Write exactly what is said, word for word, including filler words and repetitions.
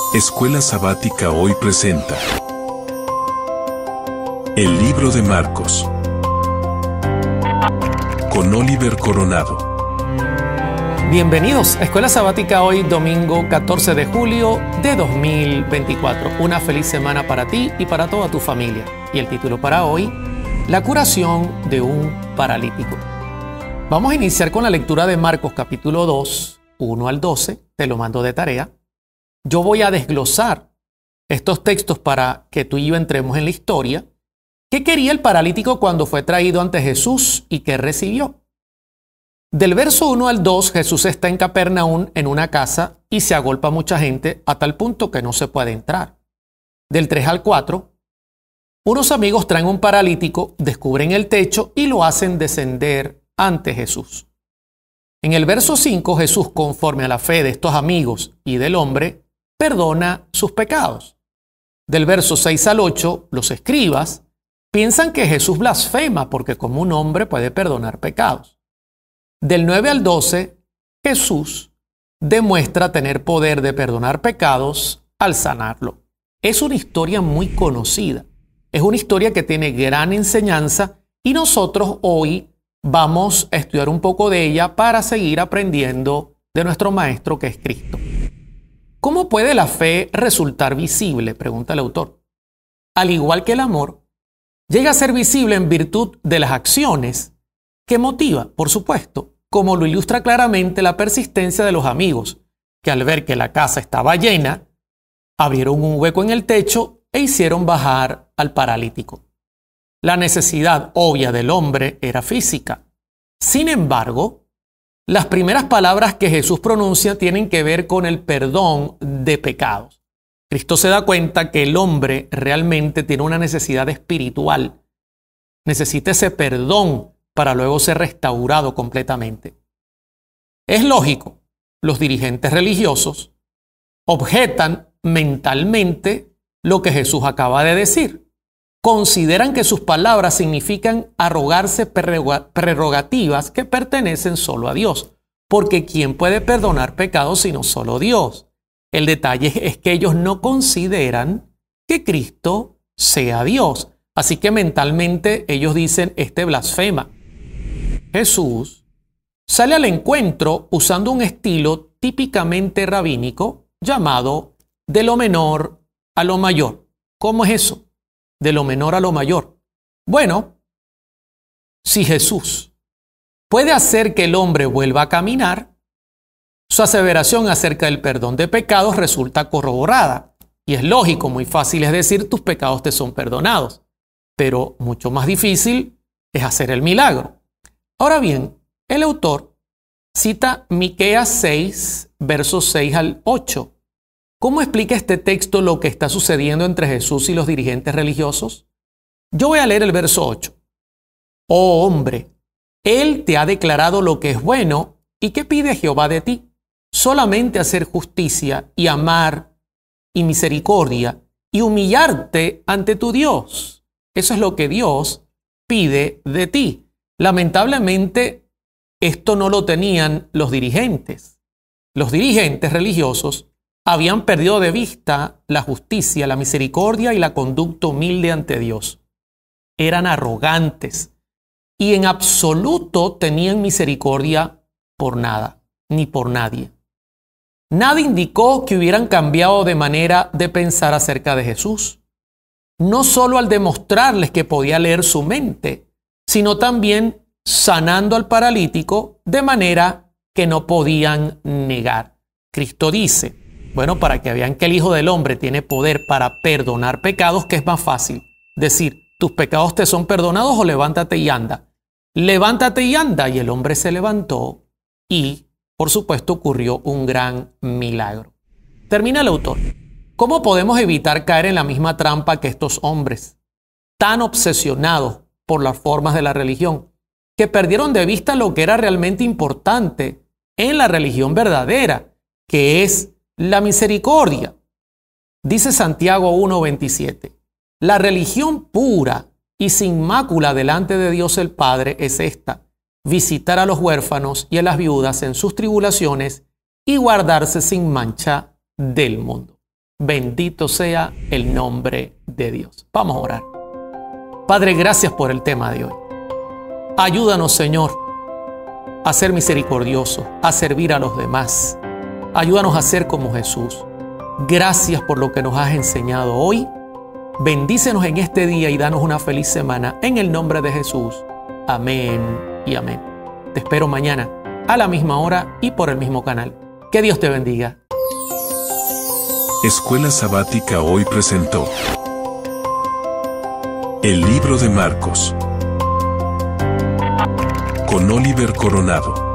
Escuela Sabática hoy presenta El libro de Marcos con Oliver Coronado. Bienvenidos a Escuela Sabática hoy, domingo catorce de julio de dos mil veinticuatro. Una feliz semana para ti y para toda tu familia. Y el título para hoy, la curación de un paralítico. Vamos a iniciar con la lectura de Marcos capítulo dos, uno al doce. Te lo mando de tarea. Yo voy a desglosar estos textos para que tú y yo entremos en la historia. ¿Qué quería el paralítico cuando fue traído ante Jesús y qué recibió? Del verso uno al dos, Jesús está en Capernaum en una casa y se agolpa mucha gente a tal punto que no se puede entrar. Del tres al cuatro, unos amigos traen un paralítico, descubren el techo y lo hacen descender ante Jesús. En el verso cinco, Jesús, conforme a la fe de estos amigos y del hombre, perdona sus pecados. Del verso seis al ocho, los escribas piensan que Jesús blasfema porque como un hombre puede perdonar pecados. Del nueve al doce, Jesús demuestra tener poder de perdonar pecados al sanarlo. Es una historia muy conocida. Es una historia que tiene gran enseñanza y nosotros hoy vamos a estudiar un poco de ella para seguir aprendiendo de nuestro Maestro que es Cristo. ¿Cómo puede la fe resultar visible?, pregunta el autor. Al igual que el amor, llega a ser visible en virtud de las acciones que motiva, por supuesto, como lo ilustra claramente la persistencia de los amigos, que al ver que la casa estaba llena, abrieron un hueco en el techo e hicieron bajar al paralítico. La necesidad obvia del hombre era física. Sin embargo, las primeras palabras que Jesús pronuncia tienen que ver con el perdón de pecados. Cristo se da cuenta que el hombre realmente tiene una necesidad espiritual. Necesita ese perdón para luego ser restaurado completamente. Es lógico, los dirigentes religiosos objetan mentalmente lo que Jesús acaba de decir. Consideran que sus palabras significan arrogarse prerrogativas que pertenecen solo a Dios, porque ¿quién puede perdonar pecados sino solo Dios? El detalle es que ellos no consideran que Cristo sea Dios, así que mentalmente ellos dicen este blasfema. Jesús sale al encuentro usando un estilo típicamente rabínico llamado de lo menor a lo mayor. ¿Cómo es eso? De lo menor a lo mayor. Bueno, si Jesús puede hacer que el hombre vuelva a caminar, su aseveración acerca del perdón de pecados resulta corroborada. Y es lógico, muy fácil es decir, tus pecados te son perdonados. Pero mucho más difícil es hacer el milagro. Ahora bien, el autor cita Miqueas seis, versos seis al ocho. ¿Cómo explica este texto lo que está sucediendo entre Jesús y los dirigentes religiosos? Yo voy a leer el verso ocho. Oh hombre, Él te ha declarado lo que es bueno y ¿qué pide Jehová de ti? Solamente hacer justicia y amar y misericordia y humillarte ante tu Dios. Eso es lo que Dios pide de ti. Lamentablemente, esto no lo tenían los dirigentes. Los dirigentes religiosos habían perdido de vista la justicia, la misericordia y la conducta humilde ante Dios. Eran arrogantes y en absoluto tenían misericordia por nada, ni por nadie. Nada indicó que hubieran cambiado de manera de pensar acerca de Jesús. No solo al demostrarles que podía leer su mente, sino también sanando al paralítico de manera que no podían negar. Cristo dice, bueno, para que vean que el Hijo del Hombre tiene poder para perdonar pecados, que es más fácil decir, tus pecados te son perdonados o levántate y anda. Levántate y anda. Y el hombre se levantó y, por supuesto, ocurrió un gran milagro. Termina el autor. ¿Cómo podemos evitar caer en la misma trampa que estos hombres, tan obsesionados por las formas de la religión, que perdieron de vista lo que era realmente importante en la religión verdadera, que es la misericordia? Dice Santiago uno veintisiete, la religión pura y sin mácula delante de Dios el Padre es esta, visitar a los huérfanos y a las viudas en sus tribulaciones y guardarse sin mancha del mundo. Bendito sea el nombre de Dios. Vamos a orar. Padre, gracias por el tema de hoy. Ayúdanos, Señor, a ser misericordiosos, a servir a los demás. Ayúdanos a ser como Jesús. Gracias por lo que nos has enseñado hoy. Bendícenos en este día y danos una feliz semana. En el nombre de Jesús. Amén y amén. Te espero mañana a la misma hora y por el mismo canal. Que Dios te bendiga. Escuela Sabática hoy presentó El libro de Marcos con Oliver Coronado.